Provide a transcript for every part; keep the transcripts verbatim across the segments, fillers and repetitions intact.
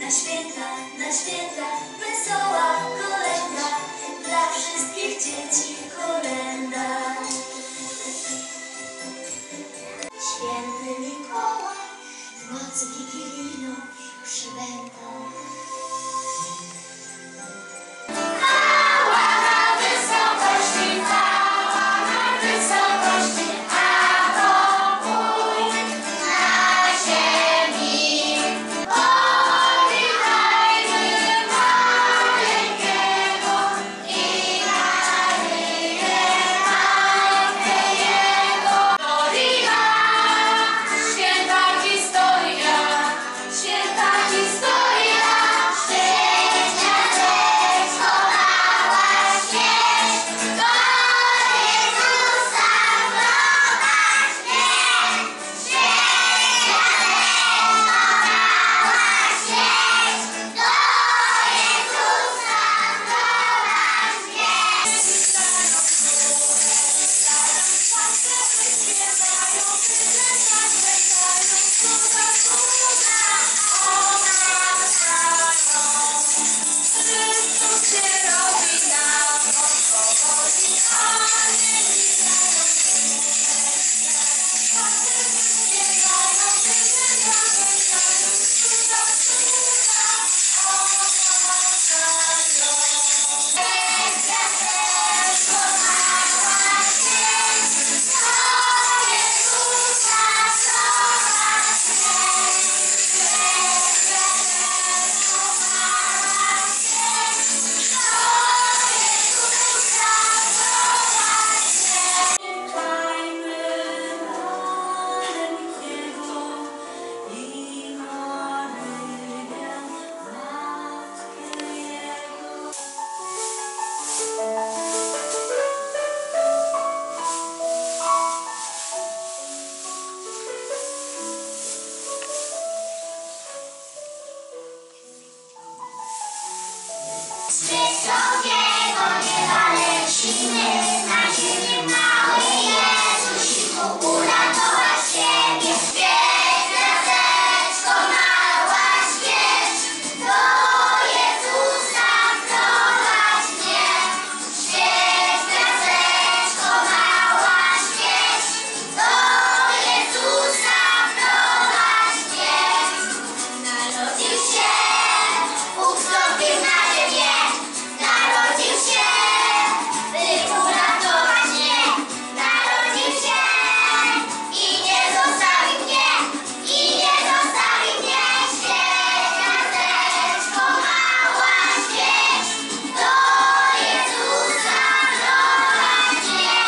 Na święta, na święta, wesoła kolęda, dla wszystkich dzieci kolęda. Święty Mikołaj w nocy wigilijną przybędą. Z wysokiego nieba lecimy, na ziemię mały Jezusiku, uratować siebie. Świeć, gwiazdeczko mała, świeć, do Jezusa prowadź mnie. Świeć, gwiazdeczko mała, świeć, do Jezusa prowadź mnie. Narodził się, Bóg wstąpił na ziemię. Narodził się, by uratować mnie. Narodził się i nie zostawił mnie, i nie zostawił mnie. Świeć, gwiazdeczko mała, świeć, do Jezusa prowadź mnie.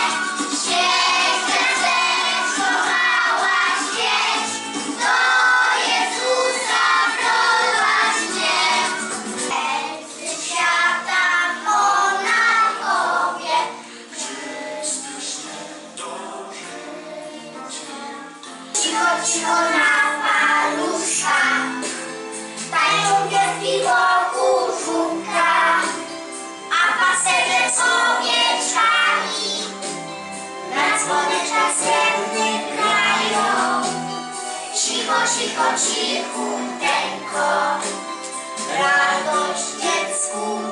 Świeć, gwiazdeczko mała, świeć, do Jezusa prowadź mnie. Serce świata ponad obie. Cicho, cicho na paluszkach, tańczą gwiazdki wokół żółtka, a pasterze z owieczkami na dzwoneczkach srebrnych grają. Cicho, cicho, cichuteńko, radość dziecku